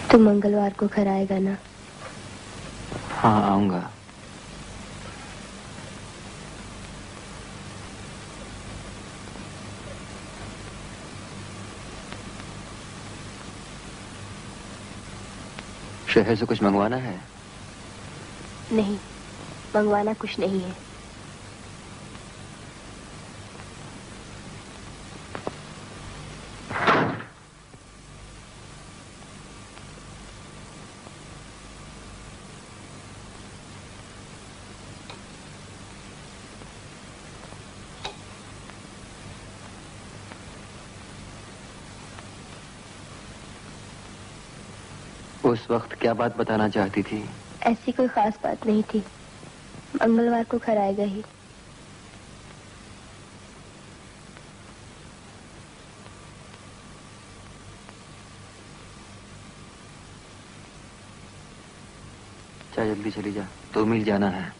तो मंगलवार को घर आएगा ना? हाँ आऊंगा। शहर से कुछ मंगवाना है? नहीं, मंगवाना कुछ नहीं है। उस वक्त क्या बात बताना चाहती थी? ऐसी कोई खास बात नहीं थी, मंगलवार को घर आएगा ही। जा जल्दी चली जा, 2 मील जाना है।